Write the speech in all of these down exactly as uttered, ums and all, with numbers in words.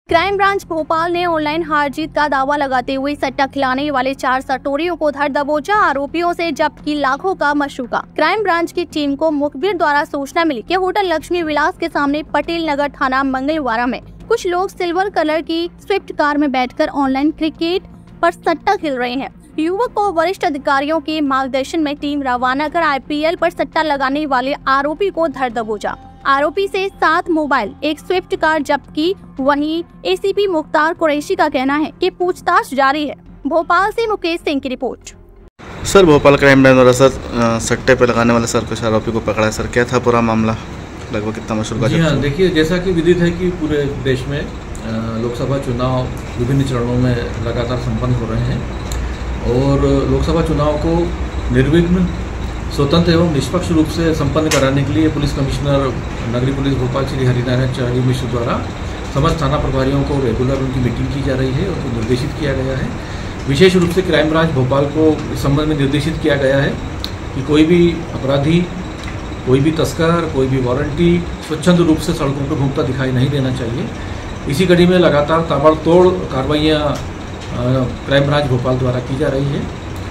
Crime branch Bhopal ने online हार जीत का दावा लगाते हुए सट्टा खिलाने वाले चार सटोरियों को धर दबोचा। आरोपियों से जब्त की लाखों का मशरूका। क्राइम ब्रांच की टीम को मुखबिर द्वारा सूचना मिली कि होटल लक्ष्मी विलास के सामने पटेल नगर थाना मंगलवाड़ा में कुछ लोग सिल्वर कलर की स्विफ्ट कार में बैठकर ऑनलाइन क्रिकेट पर सट्टा खेल रहे हैं। युवक को वरिष्ठ अधिकारियों के मार्गदर्शन में टीम रवाना कर आईपीएल पर सट्टा लगाने वाले आरोपी को धर दबोचा। आरोपी से सात मोबाइल, एक स्विफ्ट कार जब्त की। वहीं एसीपी मुख्तार कुरैशी का कहना है कि पूछताछ जारी है। भोपाल से मुकेश सिंह की रिपोर्ट। सर, भोपाल क्राइम ब्रांच द्वारा सर सट्टे पे लगाने वाले सर कुछ आरोपी को पकड़ा है। सर, क्या था पूरा मामला, लगभग कितना मशहूर? जी हाँ, देखिए, जैसा कि विदित है कि पूरे देश में लोकसभा चुनाव विभिन्न चरणों में लगातार संपन्न हो रहे हैं और लोकसभा चुनाव को निर्विघ्न, स्वतंत्र एवं निष्पक्ष रूप से संपन्न कराने के लिए पुलिस कमिश्नर नगरीय पुलिस भोपाल श्री हरिनारायण चारी मिश्र द्वारा समस्त थाना प्रभारियों को रेगुलर उनकी मीटिंग की जा रही है और उनको निर्देशित किया गया है। विशेष रूप से क्राइम ब्रांच भोपाल को इस संबंध में निर्देशित किया गया है कि कोई भी अपराधी, कोई भी तस्कर, कोई भी वारंटी स्वच्छंद रूप से सड़कों पर घूमता दिखाई नहीं देना चाहिए। इसी कड़ी में लगातार ताबड़तोड़ कार्रवाइयाँ क्राइम ब्रांच भोपाल द्वारा की जा रही है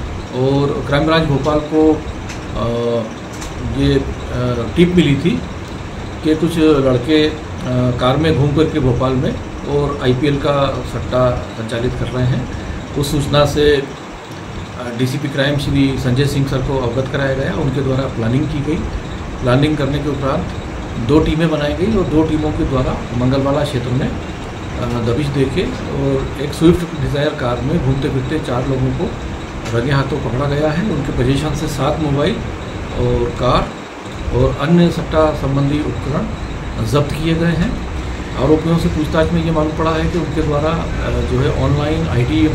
और क्राइम ब्रांच भोपाल को आ, ये टिप मिली थी कि कुछ लड़के आ, कार में घूम करके भोपाल में और आईपीएल का सट्टा संचालित कर रहे हैं। उस सूचना से DCP crime Shri Sanjay Singh sir को अवगत कराया गया। उनके द्वारा प्लानिंग की गई। प्लानिंग करने के उपरांत दो टीमें बनाई गई और दो टीमों के द्वारा मंगलवाड़ा क्षेत्र में दबिश देके और एक स्विफ्ट डिज़ायर कार में घूमते फिरते चार लोगों को रंगे हाथों पकड़ा गया है। उनके पोजीशन से सात मोबाइल और कार और अन्य सट्टा संबंधी उपकरण जब्त किए गए हैं। आरोपियों से पूछताछ में ये मालूम पड़ा है कि उनके द्वारा जो है ऑनलाइन आईडी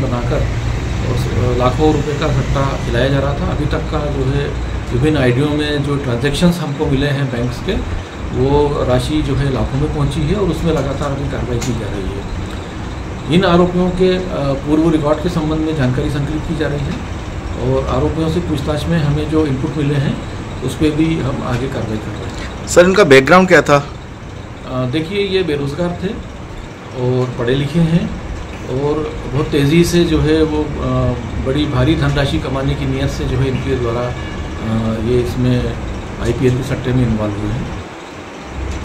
बनाकर लाखों रुपए का सट्टा खिलाया जा रहा था। अभी तक का जो है विभिन्न आईडियों में जो ट्रांजैक्शंस हमको मिले हैं बैंक्स के, वो राशि जो है लाखों में पहुंची है और उसमें लगातार अभी कार्रवाई की जा रही है। इन आरोपियों के पूर्व रिकॉर्ड के संबंध में जानकारी संकलित की जा रही है और आरोपियों से पूछताछ में हमें जो इनपुट मिले हैं उस पर भी हम आगे कार्रवाई कर रहे हैं। सर, इनका बैकग्राउंड क्या था? देखिए, ये बेरोज़गार थे और पढ़े लिखे हैं और बहुत तेज़ी से जो है वो आ, बड़ी भारी धनराशि कमाने की नीयत से जो है इनके द्वारा आ, ये इसमें आईपीएल के सट्टे में इन्वॉल्व हुए हैं।